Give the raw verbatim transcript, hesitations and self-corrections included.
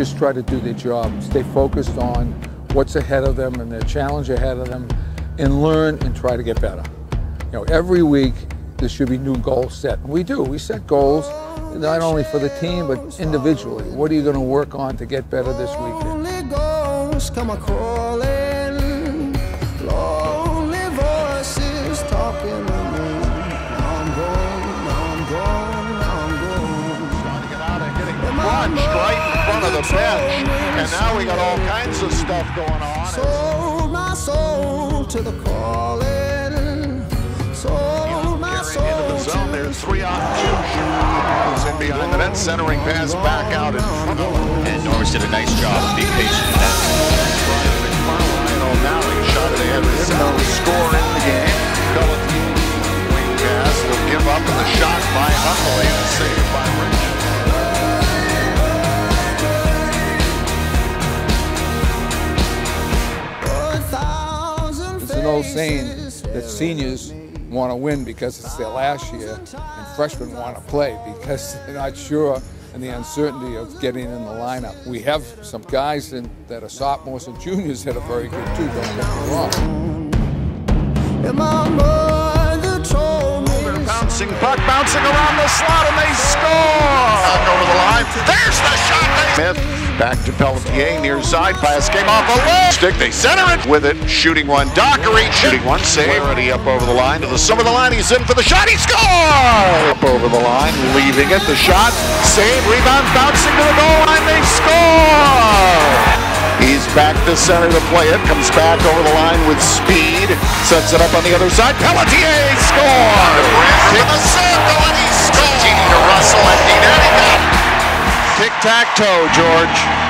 just try to do their job, stay focused on what's ahead of them and their challenge ahead of them, and learn and try to get better. You know, every week there should be new goals set. And we do. We set goals not only for the team but individually. What are you going to work on to get better this weekend? Lonely ghosts come a crawling, lonely voices talking to me. Now I'm gone, now I'm gone, now I'm gone. Trying to get out and getting punched right in front of the bench. And now we got all kinds of stuff going on. Sold my soul to the calling. Sold my soul into the zone. There's three on two. He's in behind the net, centering pass back out in front of him. And Norris did a nice job of being patient in that. Carlisle O'Malley shot it ahead. There's no score in the game. Pelletier wing pass will give up, and the shot by Huntley and saved by Rich. It's an old saying that seniors want to win because it's their last year, and freshmen want to play because they're not sure and the uncertainty of getting in the lineup. We have some guys in, that are sophomores and juniors that are very good too, don't get me wrong. And my mother told me. They're bouncing, puck bouncing around the slot, and they score! Back over the line. There's the shot! Smith back to Pelletier, near side pass, came off a low stick. They center it with it, shooting one. Dockery shooting one, save. Already up over the line to the sum of the line. He's in for the shot. He scores! Up over the line, leaving it. The shot, save, rebound, bouncing to the goal line. They score! He's back to center to play it. Comes back over the line with speed. Sets it up on the other side. Pelletier scores! From the circle, and he scores! To Russell, and he got it. Tic-tac-toe, George.